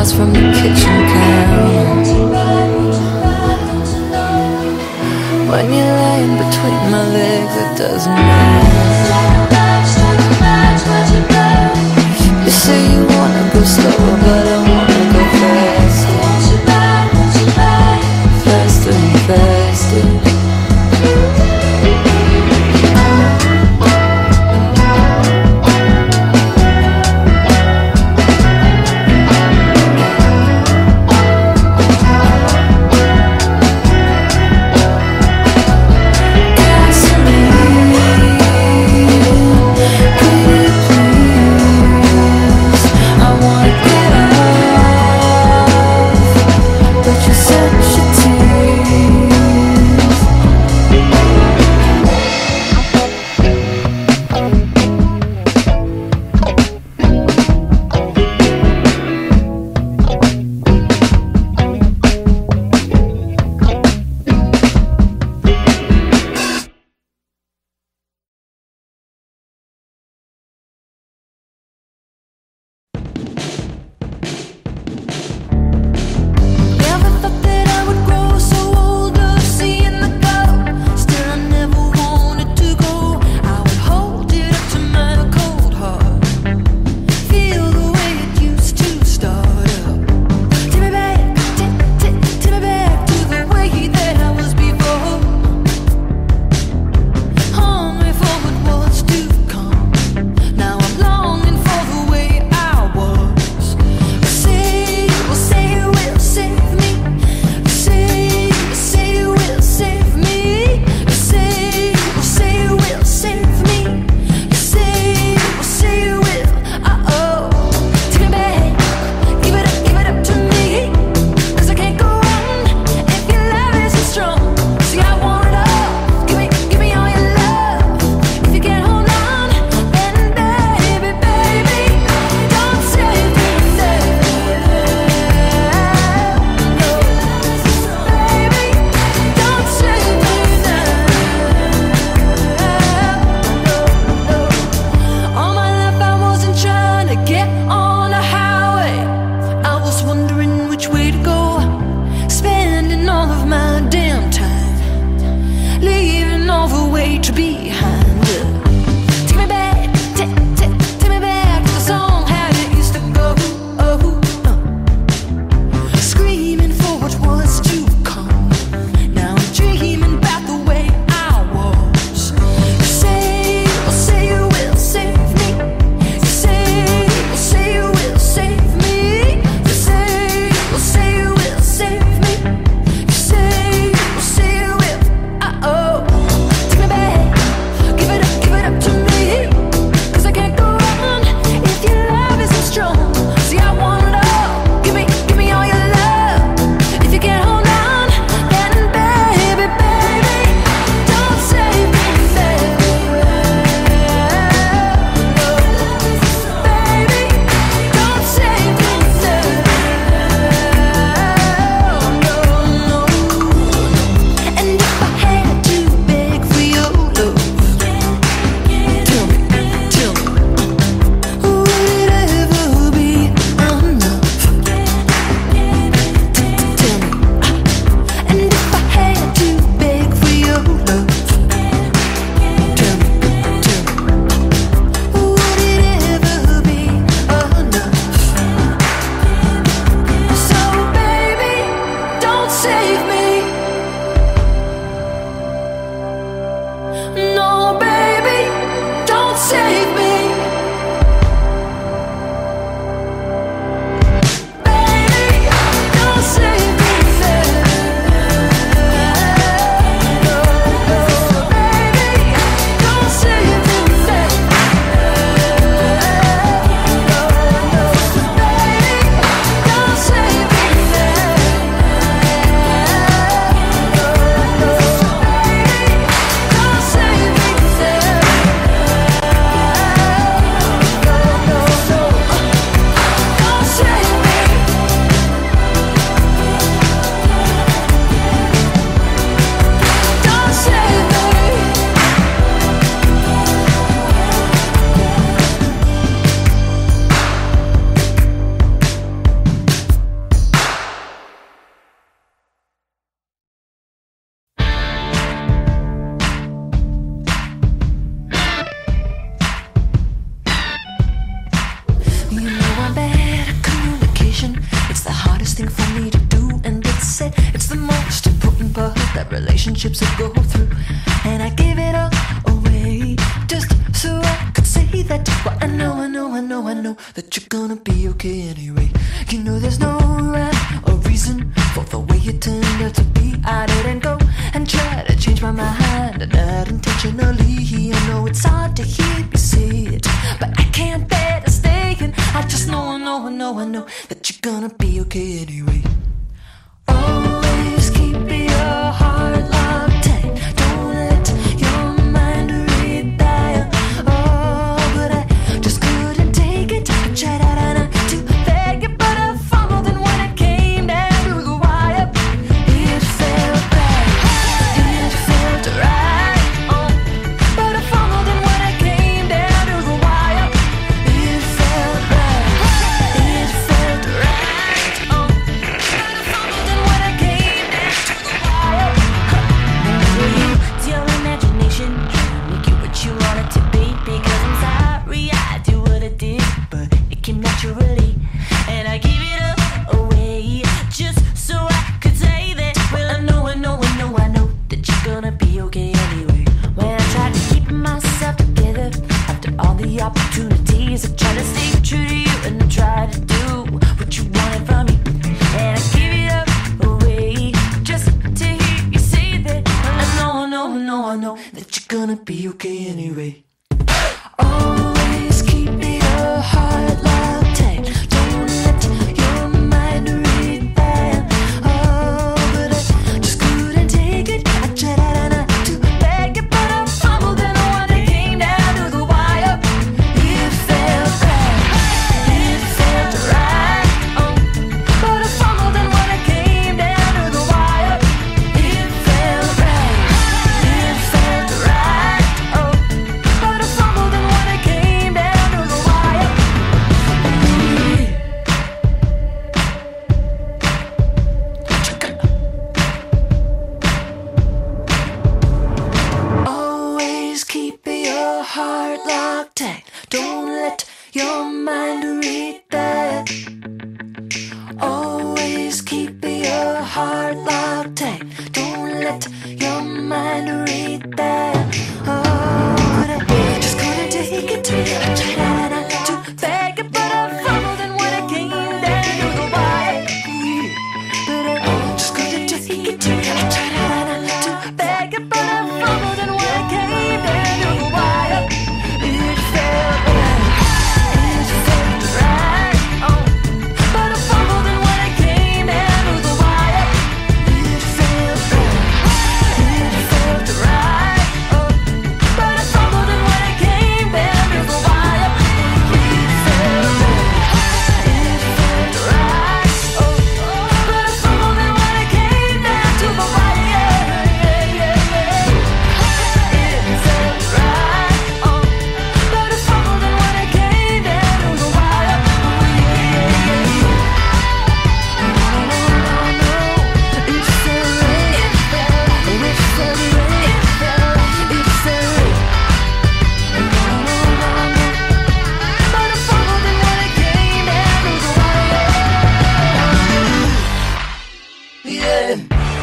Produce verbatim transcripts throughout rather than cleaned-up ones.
smiles from the kitchen counter. When you're lying between my legs, it doesn't matter. You say you wanna go slower, but I wanna go faster. Faster and faster. Gasoline. relationships I go through, and I give it all away just so I could say that. Well, I know, I know, I know, I know that you're gonna be okay anyway. You know there's no rhyme or reason for the way you turned out to be. I didn't go and try to change my mind, not intentionally. I know it's hard to hear you say it, but I can't bear to stay. And I just know, I know, I know, I know that you're gonna be okay anyway. Always keep your heart locked tight. Don't let your mind read that. Oh, but I just couldn't take it. I tried out and I to beg it, but I fumbled, and when it came down to the wire, it felt right. It felt right. Oh, but I fumbled, and when it came down to the wire, it felt right. It felt right. Oh, but I fumbled, and when it came down to the wire. It's your imagination trying to make you what you want it to be. Because I'm sorry I do what I did, but it came naturally, and I gave it up away just so I could say that. Well, I know, I know, I know, I know that you're gonna be okay anyway. When I tried to keep myself together after all the opportunities, I tried to stay true to you, and I tried to do what you wanted from me, and I gave it up away just to hear you say that. Well, I know, I know, I know, I know that you're gonna be okay anyway. Always keep your heart locked tight. Don't let your mind read that. Oh, but I just couldn't take it. I tried out and I to beg it, but I fumbled, and when it came down to the wire, it felt right. It felt right. Oh, but I fumbled, and when it came down to the wire, it felt right. It felt right. Oh, but I fumbled, and when it came down to the wire. Always keep your heart locked tight. Don't let your mind read that. Always keep your heart locked tight. Don't let your mind read that. Oh, but I just couldn't take it. I tried not to beg it, but I fumbled, and when it came down to the wire, but I just couldn't take it. I tried not to beg it, but I fumbled, and when it came down to the wire, it felt right. It felt right. Oh, but I fumbled, and when it came down to the wire, it felt right. It felt right. Oh, but I fumbled, and when it came down to the wire, it felt right. It felt right. Oh, but I fumbled, and when it came down to the wire, yeah, yeah, yeah. It felt right. Oh, but I fumbled, and when it came down to the wire, yeah, yeah, yeah. No, no, no, no. It felt right. It felt. It felt right. It felt. It felt right. No, no, no, no. But I fumbled, and when it came down to the wire, yeah.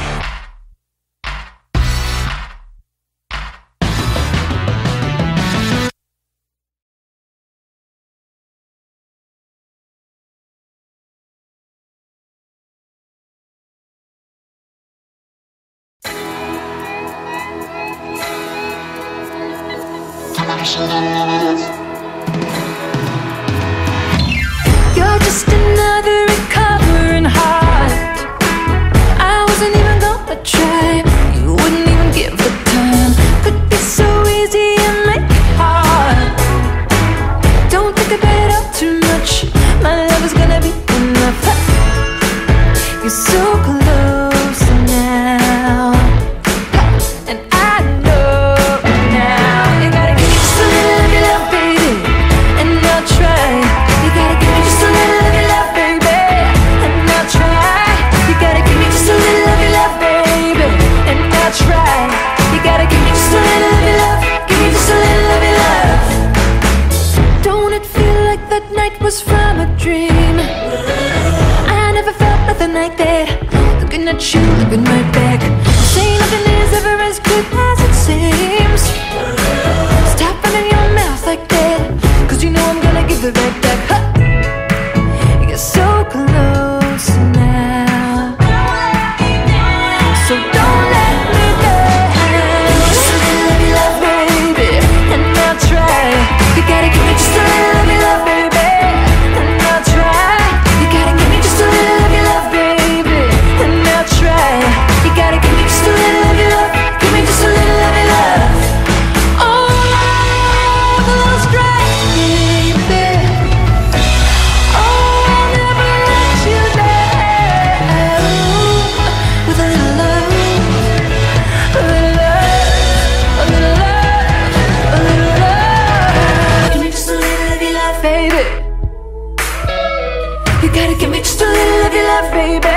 You're just another recovering heart. I wasn't even gonna try. You wouldn't even give the time. Could be so easy and make it hard. Don't think about it all too much. My love is gonna be enough. You're so close now, and I know now. You gotta give me just a little of your love, baby, and I'll try. You gotta give me just a little of your love, baby, and I'll try. You gotta give me just a little of your love, baby, and I'll try. You gotta give me just a little of your love. Give me just a little of your love. Don't it feel like that night was from a dream? I never felt nothing like that. Looking at you, looking right back. Say nothing is ever gotta give me just a little of your love, baby.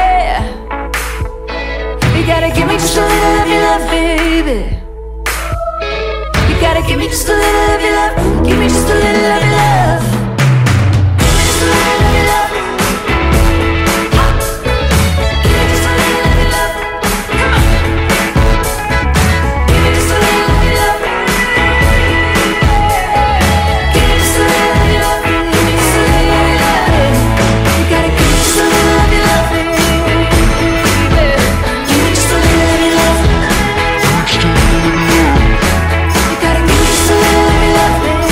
You gotta give me just a little of your love, baby. You gotta give me just a little of your love. Give me just a little of your love. Give me just a little of your love. Give me just a little of your love. Come on. Give me just a little of your love. Give me just a little of your love. Give me just a little of your love. You gotta give me just a little of your love, baby. Give me just a little of your love. You gotta give me just a little of your love, baby.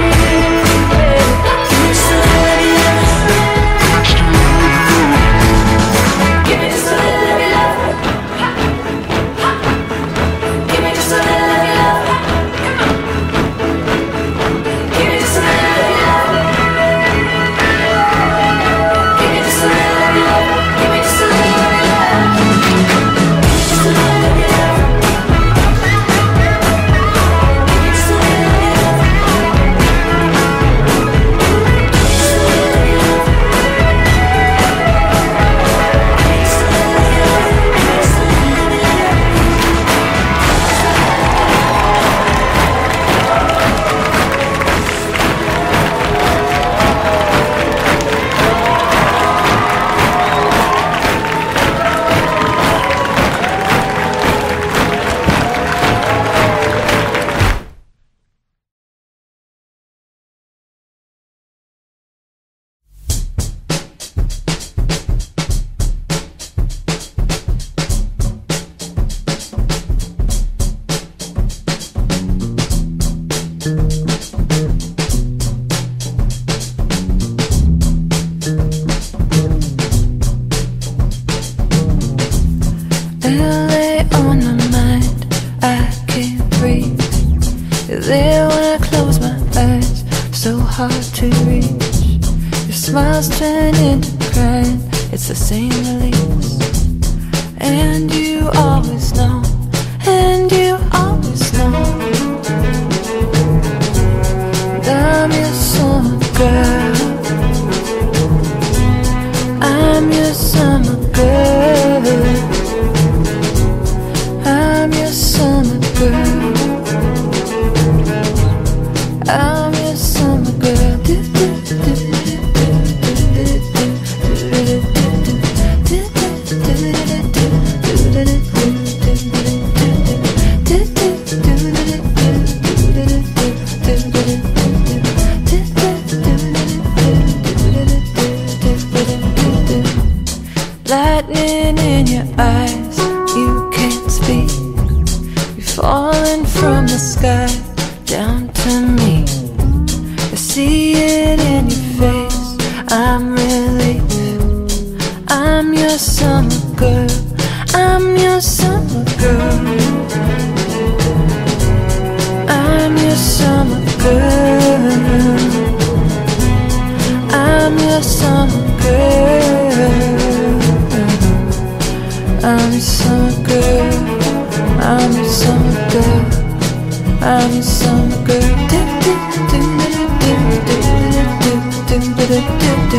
Give me just a little of your love. Give me just a little of your love. Ha. Ha. Give me just a little of your love. Come on. Give me just a little of your love. Give me just a little of your love. Give me just a little of your love. Just a little of your love. Give me just a little of your love. Just a little of your love. Give me just a little of your love. Give me just a little of your love. L A on my mind, I can't breathe. You're there when I close my eyes, so hard to reach. Your smiles turn into crying, it's the same release. And you always know, and you always know that I'm your summer girl. I'm your summer girl. I'm your summer girl. I'm your summer girl. Lightning in your eyes, you can't speak. You're falling from the sky down to me. I see it in your face, I'm relief. I'm your summer girl. I'm your summer girl. I'm your summer girl. I'm your summer girl. I'm your summer girl. I'm your summer girl. I'm your summer girl. Do do do do do do do do do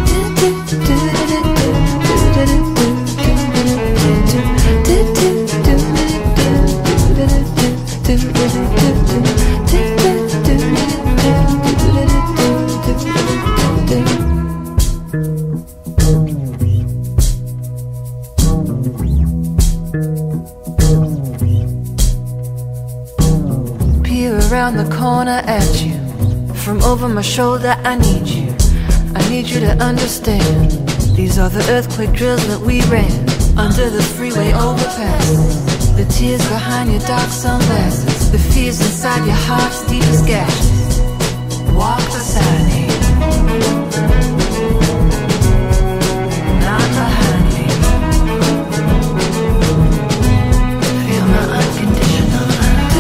around the corner at you. From over my shoulder, I need you. I need you to understand. These are the earthquake drills that we ran under the freeway overpass. The tears behind your dark sunglasses, the fears inside your heart's deepest gashes. Walk beside me, not behind me. Feel my unconditional love.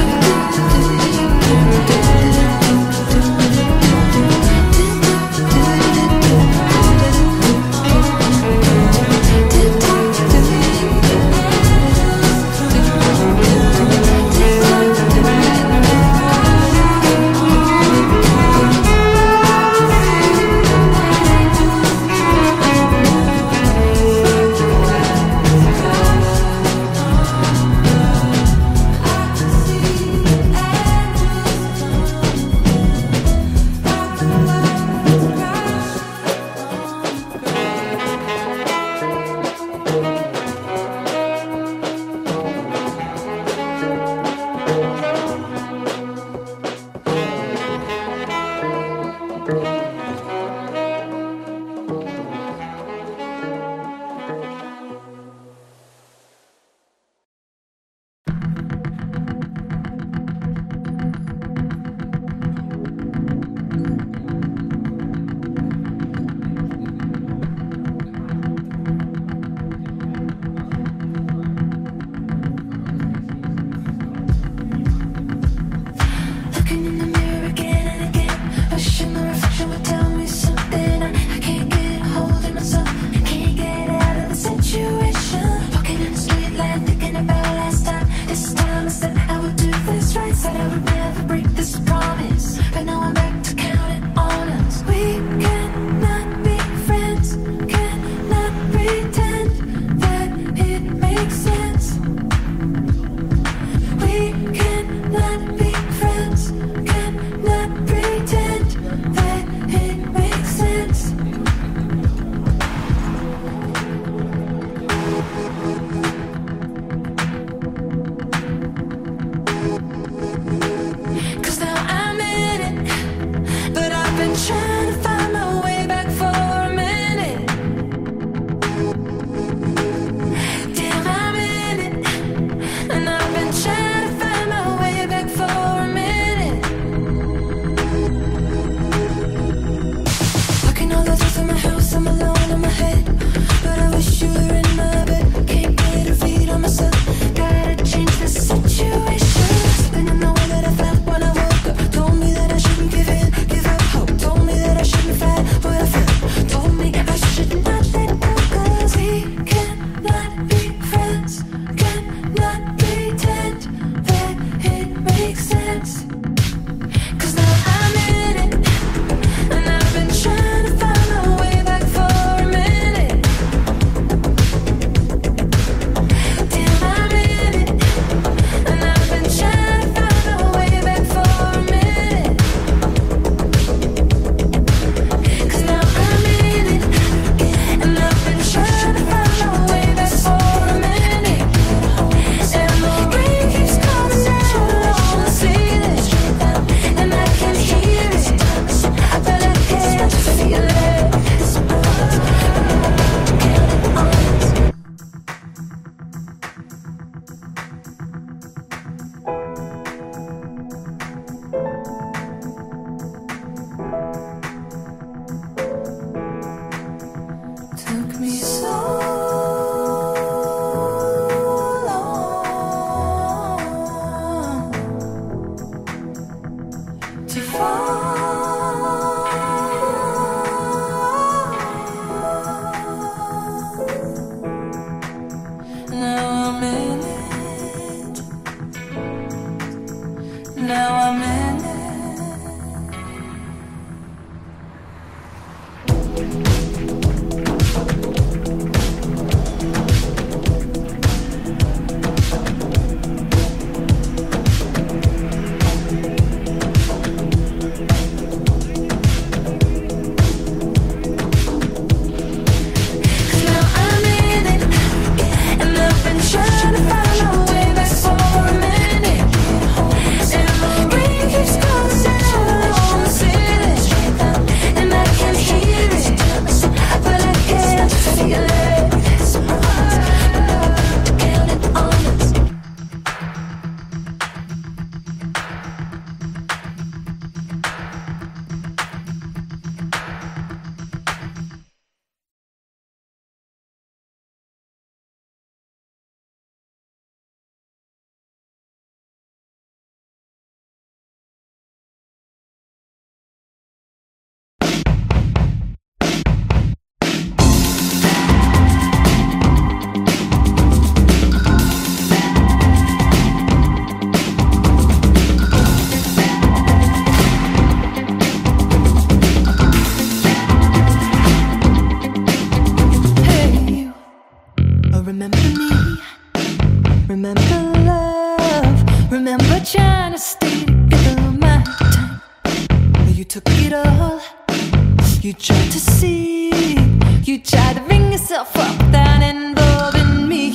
You tried to see, you tried to bring yourself up without involving me.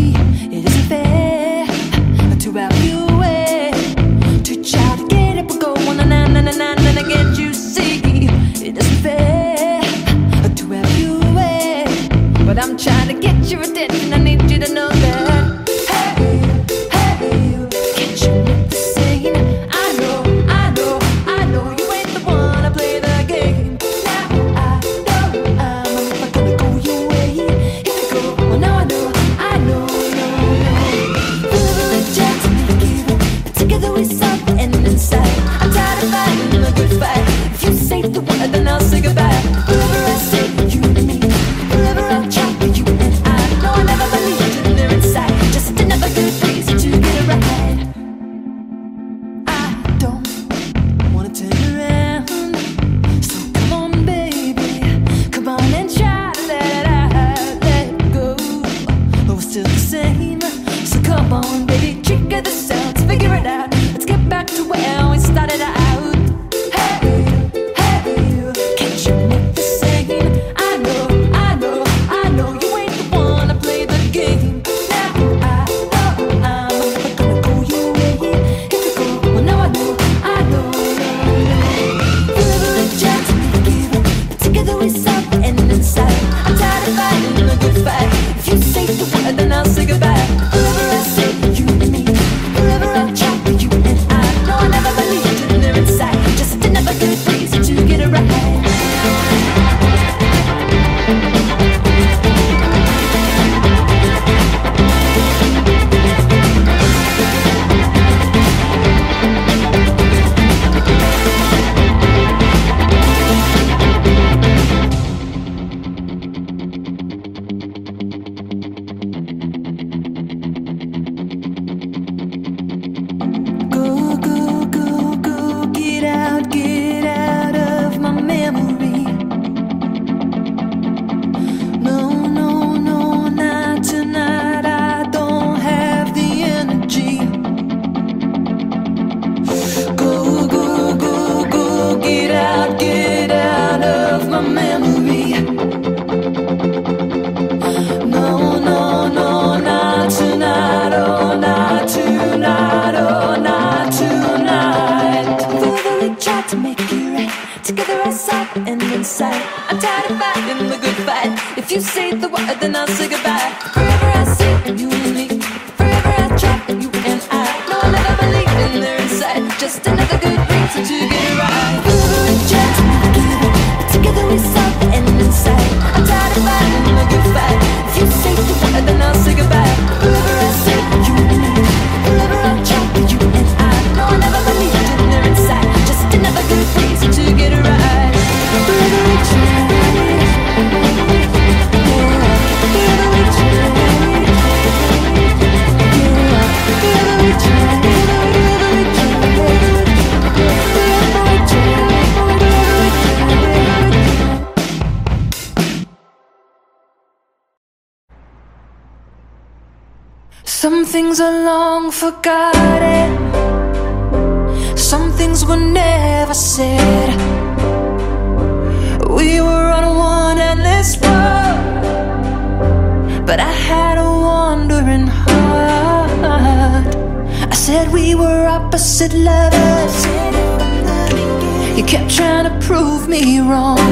It isn't fair to have you way, to try to get it, but go on and on and on and on, and get you see. my memory. No, no, no, not tonight, oh, not tonight, oh, not tonight. Together we tried to make it right, together outside and inside. I'm tired of fighting the good fight. If you say the word, then I'll say goodbye. Forever I see you and me, forever I try you and I. No, I'll never believe in their inside, just another good reason to get it right. Forever we tried to make it right, together we saw the end inside. I'm tired of fighting the good fight. If you say the word, then I'll say goodbye. Forever I see you and me, forever I try you and I. No, I'll never believe in their inside, just another good reason to get it right. Forever we try. Some things are long forgotten, some things were never said. We were on one endless road, but I had a wandering heart. I said we were opposite lovers. You kept trying to prove me wrong,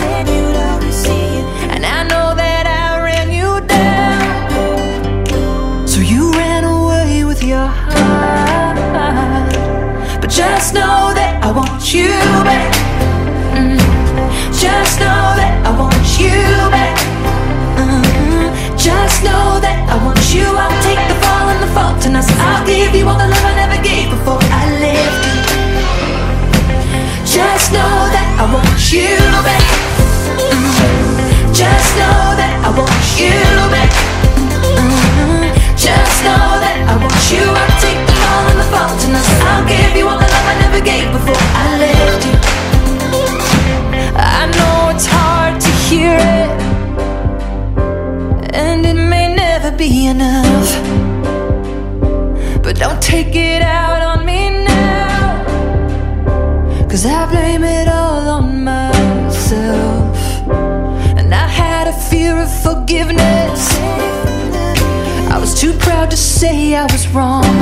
and I know that I ran you down. So you ran away with your heart, but just know that I want you back. mm. Just know that I want you back. mm. Just know that I want you. I'll take the fall and the fault, and I'll give you all the love I never gave before I left you. Just know that I want you back. mm. Just know that I want you back. mm. Just know that I want you. I'll take the fall and the fault, and I'll give you all the love I never gave before I left you. I know it's hard to hear it, and it may never be enough, but don't take it out on me now, 'cause I blame it all on myself. And I had a fear of forgiveness, I was too proud to say I was wrong,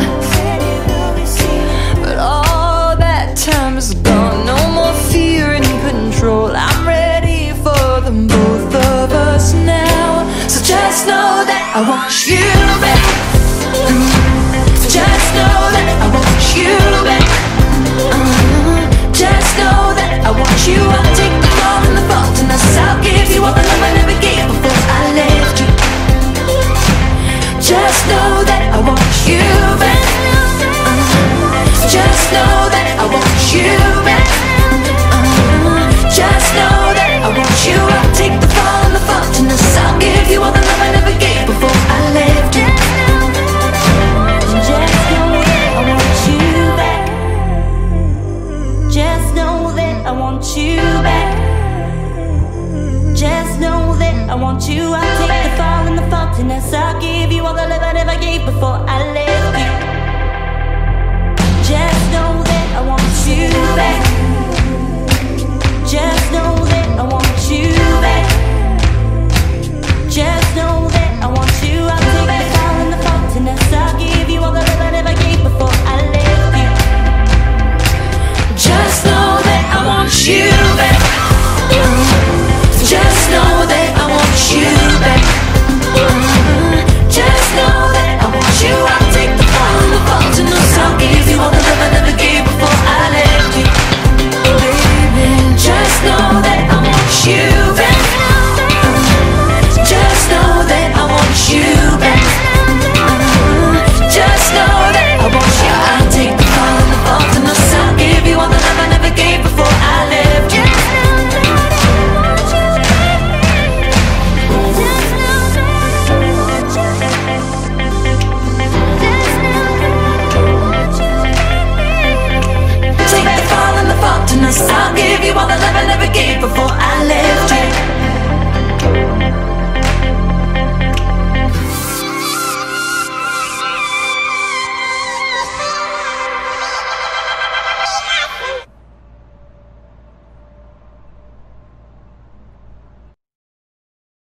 but all that time is gone. No more fear and control, I'm ready for them both of us now. So just know that I want you back. mm. Just know that I want you back. mm. Just know that I want you. I'll take the fall and the fault, and I'll give you all the love I never gave before I left you. Just know that I want you back. uh, Just know that I want you back. uh, Just know that I want you. I'll take the fall and the fault, and I'll give you all the love I never gave before I left you. Just know that I want you back. Just know that I want you back. Just know that I want you. I'll take the fall and the fault, and I'll give you all the love I never gave before I left you. Just know that I want you back. Just know that I want you back. Just know that I want you. I'll take the fall and the fault, and I'll give you all the love I never gave before I left you. Just know that I want you back. Just know that I want you back. Just know that I want you. I'll take the fall and the fault, and I'll give you all the love I never gave before I left you. Baby, just know that I want you.